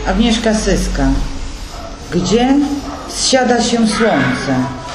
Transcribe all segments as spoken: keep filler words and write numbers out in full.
Agnieszka Syska. Gdzie zsiada się słońce?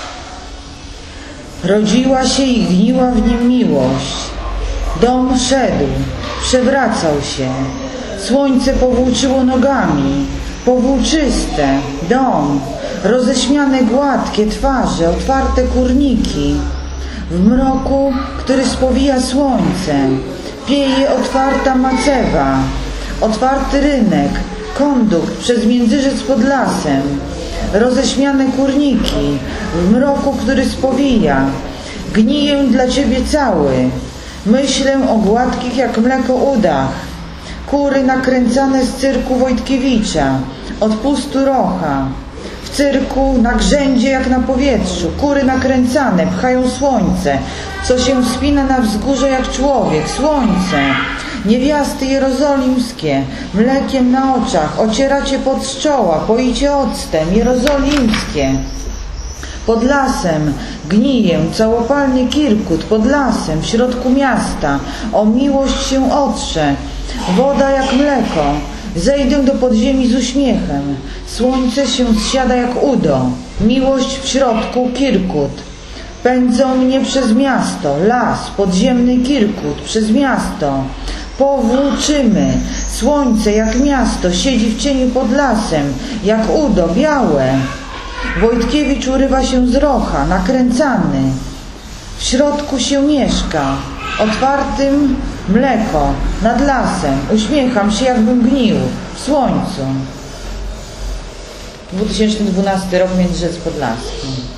Rodziła się i gniła w nim miłość. Dom szedł, przewracał się. Słońce powłóczyło nogami, powłóczyste, dom, roześmiane gładkie twarze, otwarte kurniki. W mroku, który spowija słońce, pieje otwarta macewa, otwarty rynek, kondukt przez Międzyrzec pod lasem, roześmiane kurniki, w mroku, który spowija. Gniję dla ciebie cały, myślę o gładkich jak mleko udach, kury nakręcane z cyrku Wojtkiewicza, odpustu Rocha. W cyrku na grzędzie jak na powietrzu, kury nakręcane pchają słońce, co się wspina na wzgórze jak człowiek, słońce. Niewiasty jerozolimskie, mlekiem na oczach, ocieracie pod z czoła, poicie octem, jerozolimskie. Pod lasem gniję, całopalny Kirkut, pod lasem, w środku miasta, o miłość się otrze, woda jak mleko, zejdę do podziemi z uśmiechem, słońce się zsiada jak udo, miłość w środku Kirkut. Pędzą mnie przez miasto, las, podziemny Kirkut, przez miasto. Powłóczymy, słońce jak miasto, siedzi w cieniu pod lasem, jak udo, białe. Wojtkiewicz urywa się z Rocha, nakręcany. W środku się mieszka, otwartym mleko, nad lasem. Uśmiecham się, jakbym gnił w słońcu. dwa tysiące dwunasty rok, Międzyrzec Podlaski.